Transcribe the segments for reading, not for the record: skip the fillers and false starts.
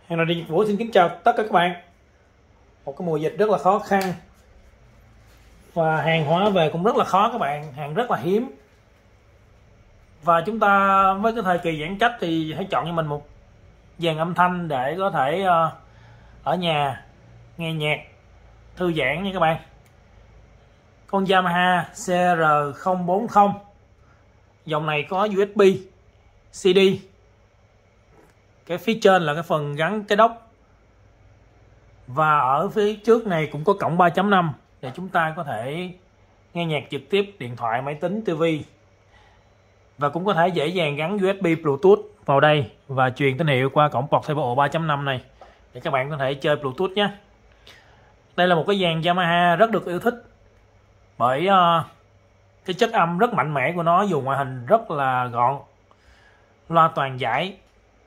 Hàng này dịch Vũ xin kính chào tất cả các bạn. Một cái mùa dịch rất là khó khăn và hàng hóa về cũng rất là khó các bạn, hàng rất là hiếm. Và chúng ta với cái thời kỳ giãn cách thì hãy chọn cho mình một dàn âm thanh để có thể ở nhà nghe nhạc thư giãn nha các bạn. Con Yamaha CR040, dòng này có USB CD. Cái phía trên là cái phần gắn cái đốc, và ở phía trước này cũng có cổng 3.5 để chúng ta có thể nghe nhạc trực tiếp điện thoại, máy tính, tivi, và cũng có thể dễ dàng gắn USB Bluetooth vào đây và truyền tín hiệu qua cổng Portable 3.5 này để các bạn có thể chơi Bluetooth nhé. Đây là một cái dàn Yamaha rất được yêu thích bởi cái chất âm rất mạnh mẽ của nó, dù ngoại hình rất là gọn. Loa toàn giải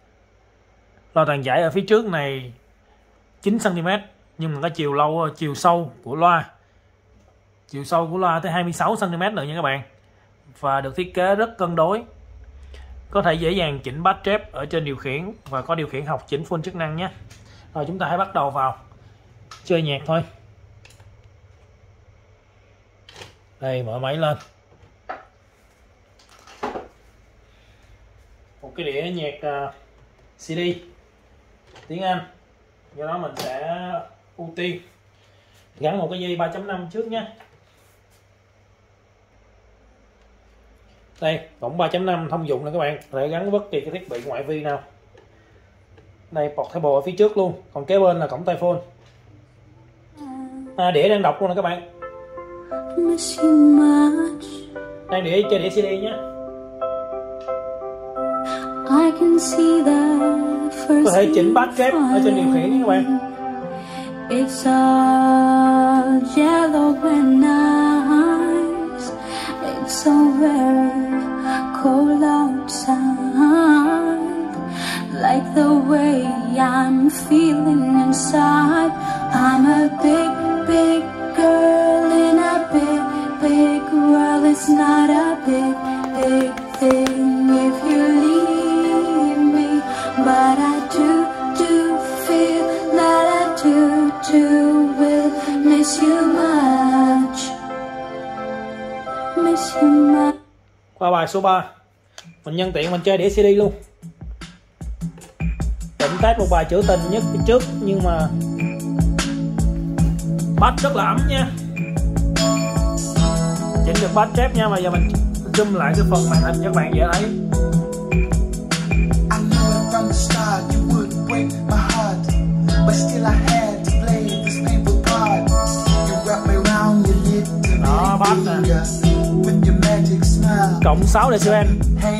ở phía trước này 9 cm, nhưng mà cái chiều sâu của loa tới 26 cm nữa nha các bạn, và được thiết kế rất cân đối. Có thể dễ dàng chỉnh bass trap ở trên điều khiển và có điều khiển học chỉnh full chức năng nhé. Rồi chúng ta hãy bắt đầu vào chơi nhạc thôi. Đây, mở máy lên. Một cái đĩa nhạc CD tiếng Anh, do đó mình sẽ ưu tiên gắn một cái dây 3.5 trước nhé. Đây, cổng 3.5 thông dụng nè các bạn, có thể gắn bất kỳ cái thiết bị ngoại vi nào. Đây, portable ở phía trước luôn, còn kế bên là cổng tai phone. Đĩa đang đọc luôn nè các bạn. Đang chơi đĩa CD nhé. Có thể chỉnh bass trap ở trên điều khiển các bạn. It's all yellow and nice. It's so very cold outside. Like the way I'm feeling inside. I'm a big, big girl in a big, big world. It's not a big, big thing if you leave me, but I do feel that I do will miss you much, miss you much. Qua bài số 3, mình nhân tiện mình chơi đĩa CD luôn. Định test một bài trữ tình nhất phía trước, nhưng mà bass rất là ấm nha. Chỉnh được bass trap nha. Bây giờ mình zoom lại cái phần màn hình cho các bạn dễ thấy. Đó, bass nè. Cộng 6 decibel.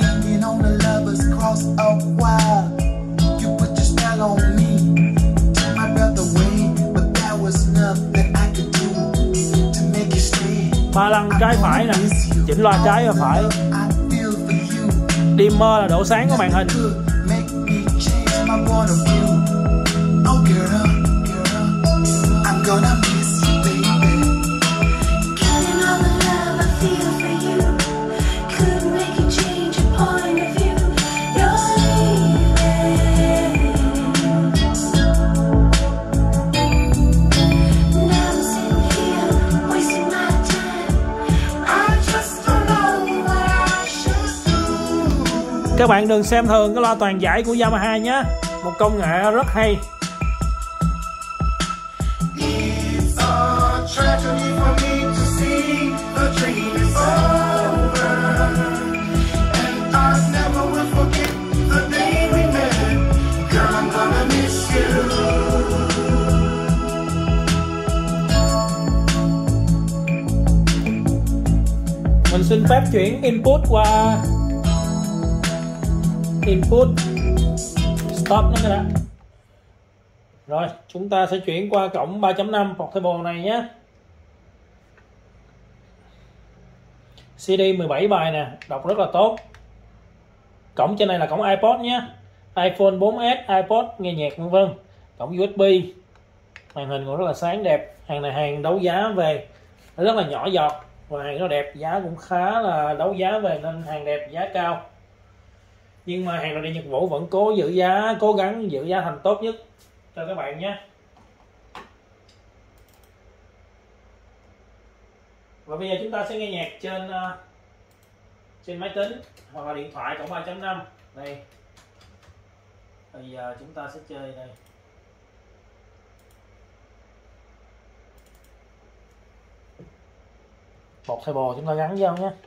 Ba lăng trái phải nè, chỉnh loa trái và phải. Dimmer là độ sáng của màn hình. Các bạn đừng xem thường cái loa toàn giải của Yamaha nhé, một công nghệ rất hay. Mình xin phép chuyển input qua input stop nó cái đó. Rồi chúng ta sẽ chuyển qua cổng 3.5 portable này nhé. CD 17 bài nè, đọc rất là tốt. Cổng trên này là cổng iPod nhé, iPhone 4S, iPod nghe nhạc vân vân. Cổng USB, màn hình cũng rất là sáng đẹp. Hàng này hàng đấu giá về, nó rất là nhỏ giọt và hàng nó đẹp, giá cũng khá là đấu giá về nên hàng đẹp giá cao. Nhưng mà hàng nội địa Nhật Vũ vẫn cố gắng giữ giá thành tốt nhất cho các bạn nhé. Và bây giờ chúng ta sẽ nghe nhạc trên máy tính hoặc là điện thoại cộng 3.5 đây. Bây giờ chúng ta sẽ chơi đây. Một thay bò chúng ta gắn vô nhé.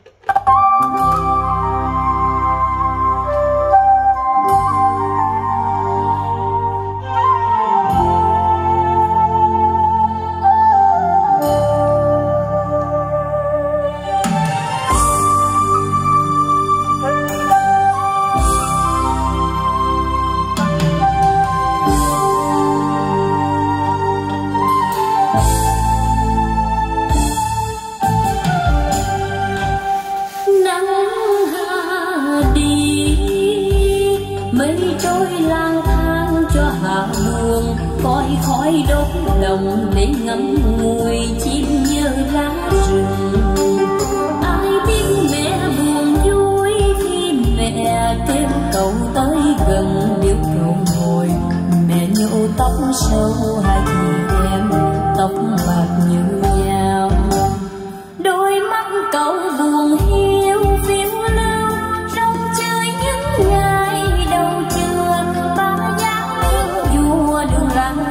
Khói đốt đồng để ngắm ngùi chim như lá rừng. Ai biết mẹ buồn vui khi mẹ kêu cậu tới gần, nếu cậu ngồi mẹ nhổ tóc sâu hai chị em tóc bạc như nhau. Đôi mắt cậu buồn hiu phiêu lưu rong chơi những ngày đầu trưa, ba dáng miếng vua đường làng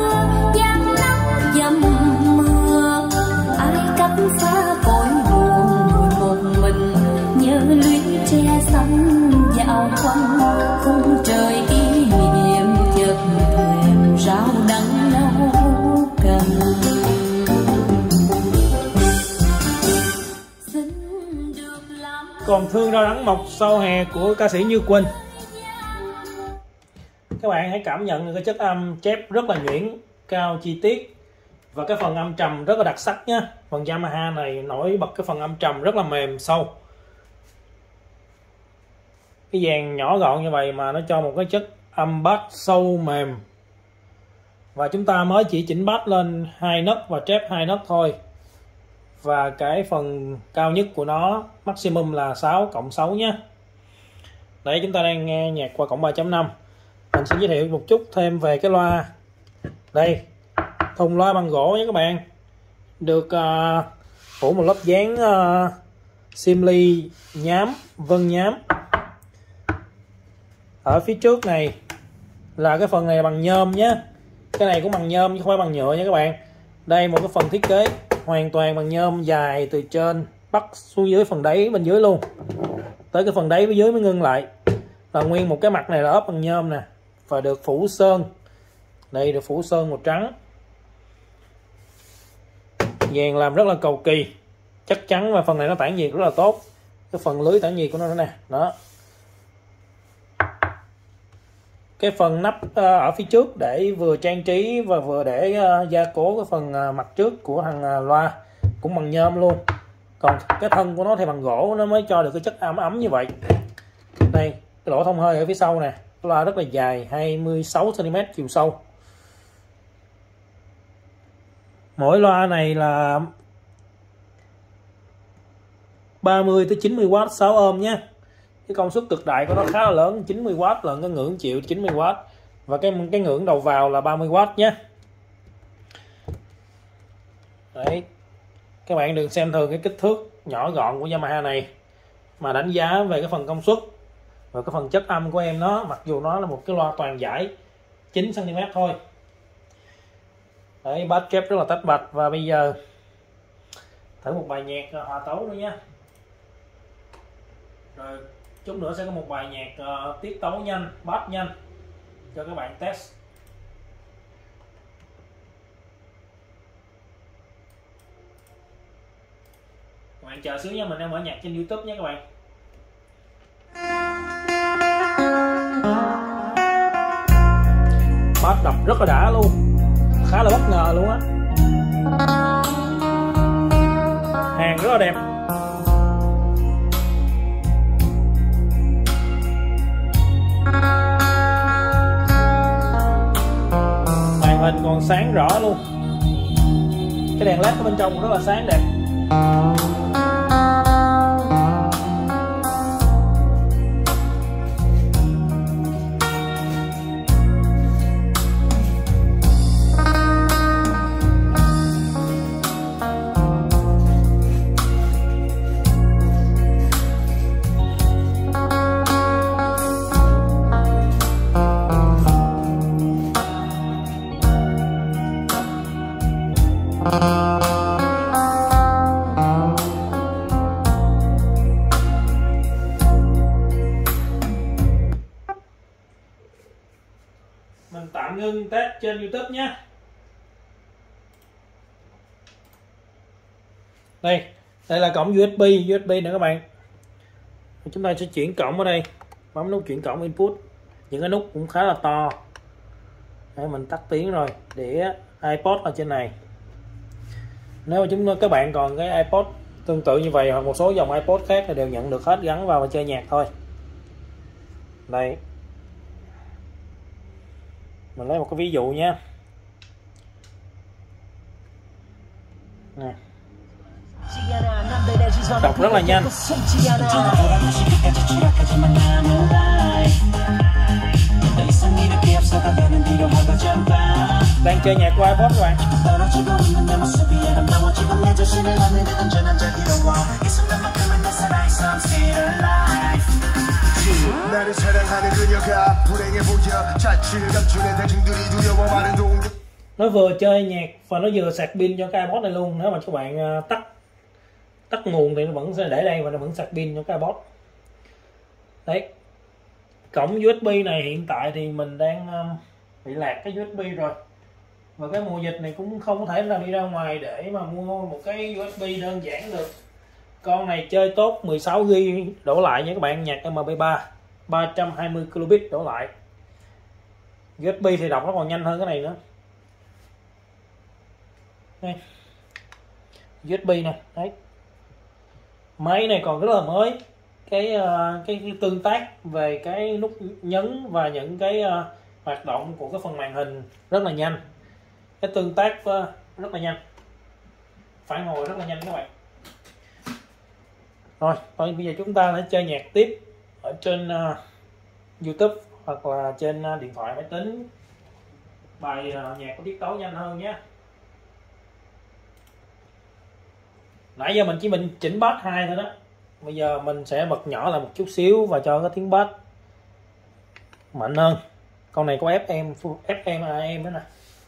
phá cõi buồn một mình, nhớ luyến tre xanh dạo quanh khung trời kỷ niệm, chợt thèm rau đắng nấu cần. Còn thương rau đắng mọc sau hè của ca sĩ Như Quỳnh. Các bạn hãy cảm nhận cái chất âm chép rất là nhuyễn, cao chi tiết và cái phần âm trầm rất là đặc sắc nhé. Phần Yamaha này nổi bật cái phần âm trầm rất là mềm sâu. Cái dàn nhỏ gọn như vậy mà nó cho một cái chất âm bass sâu mềm. Và chúng ta mới chỉ chỉnh bass lên 2 nấc và trép 2 nấc thôi. Và cái phần cao nhất của nó maximum là 6 cộng 6 nhé. Đấy, chúng ta đang nghe nhạc qua cộng 3.5. Mình sẽ giới thiệu một chút thêm về cái loa. Đây, thùng loa bằng gỗ nha các bạn, được phủ một lớp dán simli nhám, vân nhám. Ở phía trước này là cái phần này là bằng nhôm nhé, cái này cũng bằng nhôm chứ không phải bằng nhựa nha các bạn. Đây một cái phần thiết kế hoàn toàn bằng nhôm, dài từ trên bắt xuống dưới phần đáy bên dưới luôn, tới cái phần đáy bên dưới mới ngưng lại. Và nguyên một cái mặt này là ốp bằng nhôm nè, và được phủ sơn. Đây được phủ sơn màu trắng, dàn làm rất là cầu kỳ, chắc chắn, và phần này nó tản nhiệt rất là tốt. Cái phần lưới tản nhiệt của nó nữa nè, đó. Cái phần nắp ở phía trước để vừa trang trí và vừa để gia cố cái phần mặt trước của thằng loa cũng bằng nhôm luôn. Còn cái thân của nó thì bằng gỗ, nó mới cho được cái chất ấm như vậy. Đây, cái lỗ thông hơi ở phía sau nè, loa rất là dài, 26 cm chiều sâu. Mỗi loa này là 30 tới 90W 6 ohm nhé. Cái công suất cực đại của nó khá là lớn, 90W lần cái ngưỡng chịu 90W. Và cái ngưỡng đầu vào là 30W nhé. Đấy. Các bạn đừng xem thường cái kích thước nhỏ gọn của Yamaha này, mà đánh giá về cái phần công suất và cái phần chất âm của em nó, mặc dù nó là một cái loa toàn giải 9 cm thôi. Đấy, bass kép rất là tách bạch. Và bây giờ thử một bài nhạc hòa tấu nữa nhé. Rồi chút nữa sẽ có một bài nhạc tiết tấu nhanh, bass nhanh cho các bạn test. Các bạn chờ xíu nha, mình đang mở nhạc trên YouTube nhé các bạn. Bass đập rất là đã luôn, khá là bất ngờ luôn á. Hàng rất là đẹp. Màn hình còn sáng rõ luôn. Cái đèn led ở bên trong cũng rất là sáng đẹp. Mình tạm ngưng test trên YouTube nhé. Đây là cổng USB nữa các bạn. Chúng ta sẽ chuyển cổng ở đây, bấm nút chuyển cổng input. Những cái nút cũng khá là to. Để mình tắt tiếng rồi. Đĩa iPod ở trên này. Nếu mà các bạn còn cái iPod tương tự như vậy hoặc một số dòng iPod khác thì đều nhận được hết, gắn vào và chơi nhạc thôi. Đây, mình lấy một cái ví dụ nhé. Nè, đọc rất là nhanh. Đang chơi nhạc của iPod các bạn. Nó vừa chơi nhạc và nó vừa sạc pin cho cái iPod này luôn. Nếu mà các bạn tắt nguồn thì nó vẫn sẽ để đây và nó vẫn sạc pin cho cái iPod. Đấy, cổng USB này hiện tại thì mình đang bị lạc cái USB rồi, và cái mùa dịch này cũng không có thể nào đi ra ngoài để mà mua một cái USB đơn giản được. Con này chơi tốt 16GB đổ lại nha các bạn, nhạc MP3 320 kilobit đổ lại. USB thì đọc nó còn nhanh hơn cái này nữa. Đây, USB nè, đấy. Máy này còn rất là mới. Cái tương tác về cái nút nhấn và những cái hoạt động của cái phần màn hình rất là nhanh. Cái tương tác rất là nhanh, phản hồi rất là nhanh các bạn. Rồi, bây giờ chúng ta sẽ chơi nhạc tiếp ở trên YouTube hoặc là trên điện thoại máy tính. Bài nhạc có tiết tấu nhanh hơn nhé. Nãy giờ mình chỉ chỉnh bass 2 thôi đó. Bây giờ mình sẽ bật nhỏ lại một chút xíu và cho cái tiếng bass mạnh hơn. Con này có FM AM nữa nè.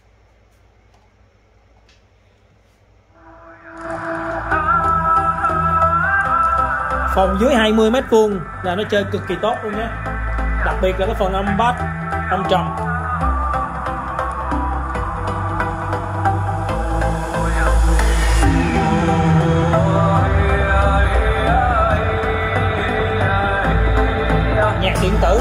Phòng dưới 20 m² là nó chơi cực kỳ tốt luôn nhé. Đặc biệt là cái phần âm bass, âm trầm. Nhạc điện tử.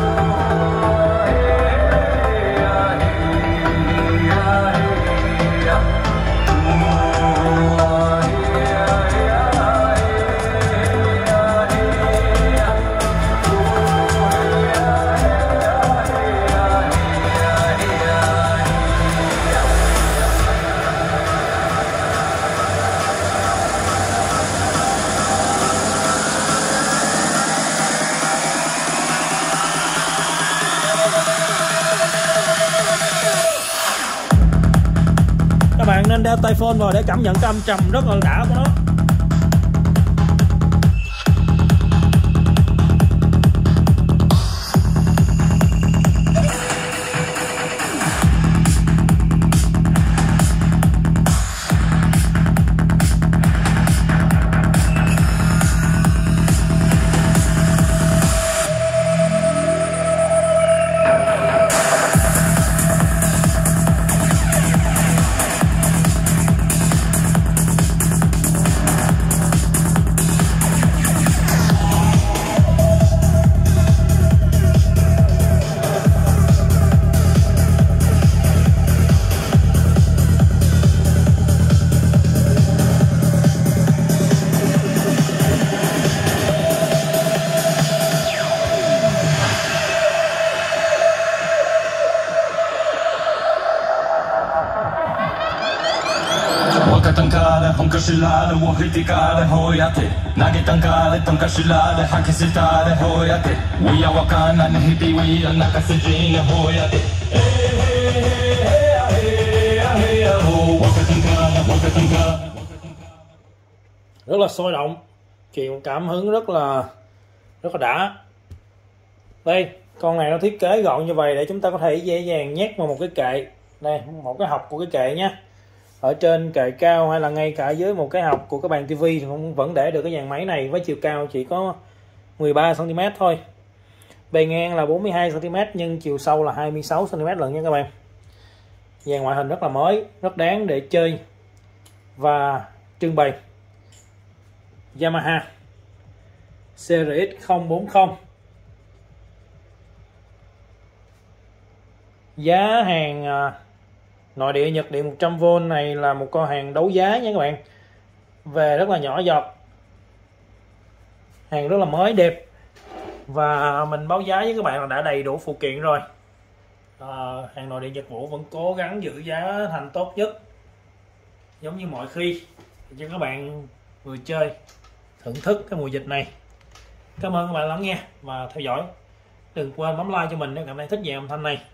Các bạn nên đeo tai phone vào để cảm nhận cái âm trầm rất là đã của nó. Rất là sôi động, truyền cảm hứng rất là đã. Đây, con này nó thiết kế gọn như vậy để chúng ta có thể dễ dàng nhét vào một cái kệ. Đây, một cái hộc của cái kệ nhé. Ở trên kệ cao hay là ngay cả dưới một cái hộc của cái bàn tivi thì cũng vẫn để được cái dàn máy này với chiều cao chỉ có 13 cm thôi. Bề ngang là 42 cm nhưng chiều sâu là 26 cm lận nha các bạn. Dàn ngoại hình rất là mới, rất đáng để chơi và trưng bày. Yamaha CRX 040. Giá hàng nội địa Nhật điện 100V này là một con hàng đấu giá nha các bạn. Về rất là nhỏ giọt, hàng rất là mới đẹp, và mình báo giá với các bạn là đã đầy đủ phụ kiện rồi. Hàng nội địa Nhật Vũ vẫn cố gắng giữ giá thành tốt nhất giống như mọi khi cho các bạn vừa chơi thưởng thức cái mùa dịch này. Cảm ơn các bạn lắng nghe và theo dõi. Đừng quên bấm like cho mình nếu cảm thấy thích về âm thanh này,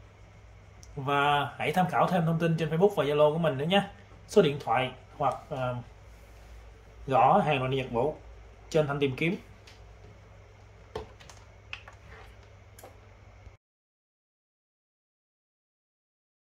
và hãy tham khảo thêm thông tin trên Facebook và Zalo của mình nữa nhé. Số điện thoại hoặc gõ hàng nội địa Nhật Vũ trên thanh tìm kiếm.